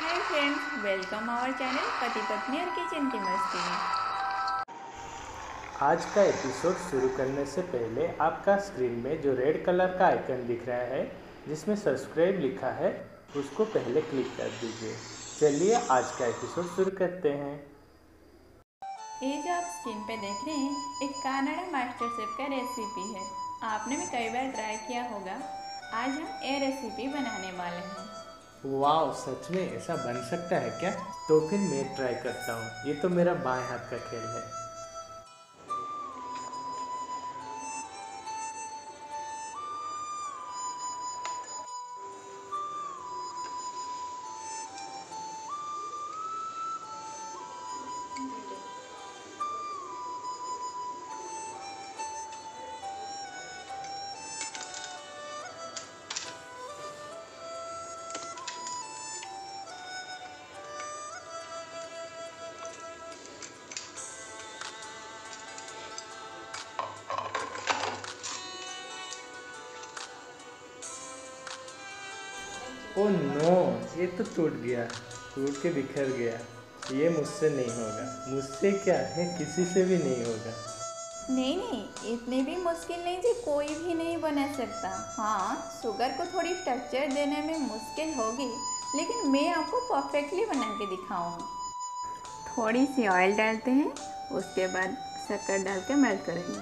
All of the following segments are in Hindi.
Hi friends, welcome our channel पति पत्नी और किचन की मस्ती में। आज का एपिसोड शुरू करने से पहले आपका स्क्रीन में जो रेड कलर का आइकन दिख रहा है जिसमें सब्सक्राइब लिखा है उसको पहले क्लिक कर दीजिए। चलिए आज का एपिसोड शुरू करते हैं। ये जो आप स्क्रीन पे देख रहे हैं एक कनाडा मास्टर शेफ का रेसिपी है। आपने भी कई बार ट्राई किया होगा। आज हम ये रेसिपी बनाने वाले हैं। वाह, सच में ऐसा बन सकता है क्या? तो फिर मैं ट्राई करता हूँ। ये तो मेरा बाएं हाथ का खेल है। ओह नो, ये तो टूट गया, टूट के बिखर गया। ये मुझसे नहीं होगा। मुझसे क्या है, किसी से भी नहीं होगा। नहीं नहीं, इतनी भी मुश्किल नहीं थी, कोई भी नहीं बना सकता। हाँ, शुगर को थोड़ी स्ट्रक्चर देने में मुश्किल होगी, लेकिन मैं आपको परफेक्टली बना के दिखाऊंगी। थोड़ी सी ऑयल डालते हैं, उसके बाद शक्कर डाल के मेल्ट करेंगे।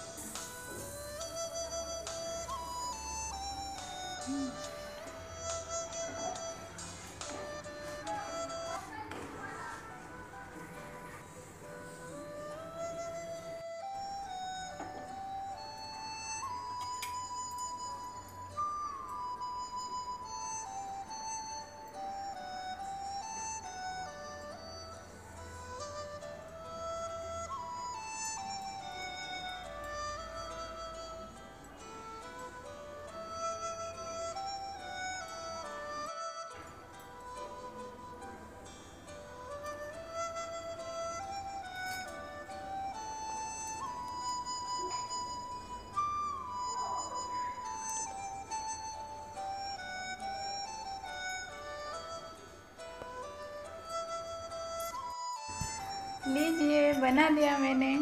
लीजिए, बना दिया मैंने।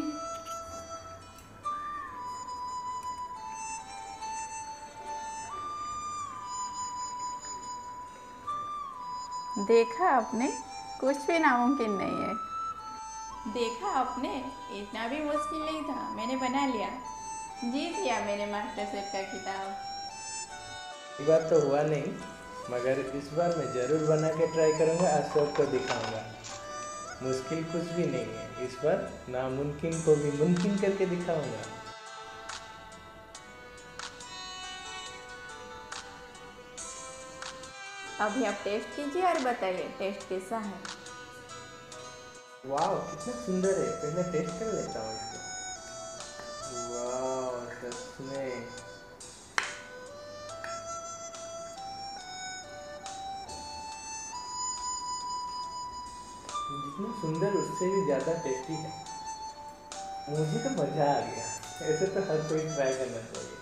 देखा आपने, कुछ भी नामुमकिन नहीं है। देखा आपने, इतना भी मुश्किल नहीं था, मैंने बना लिया। जीत लिया मैंने मास्टर शेफ का खिताब। इस बार तो हुआ नहीं, मगर इस बार मैं ज़रूर बना के ट्राई करूँगा। आज सबको दिखाऊँगा। मुश्किल कुछ भी नहीं है। इस बार नामुमकिन को भी मुमकिन करके दिखाऊँगा। अभी आप टेस्ट कीजिए और बताइए टेस्ट कैसा है। वाह, कितना सुंदर है। पहले टेस्ट कर लेता हूँ इसको। वाह, सच में जितना सुंदर उससे भी ज़्यादा टेस्टी है। मुझे तो मज़ा आ गया। ऐसे तो हर कोई ट्राई करना चाहिए।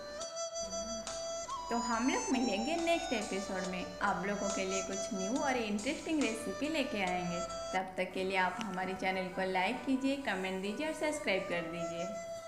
तो हम लोग मिलेंगे नेक्स्ट एपिसोड में। आप लोगों के लिए कुछ न्यू और इंटरेस्टिंग रेसिपी लेके आएंगे। तब तक के लिए आप हमारे चैनल को लाइक कीजिए, कमेंट दीजिए और सब्सक्राइब कर दीजिए।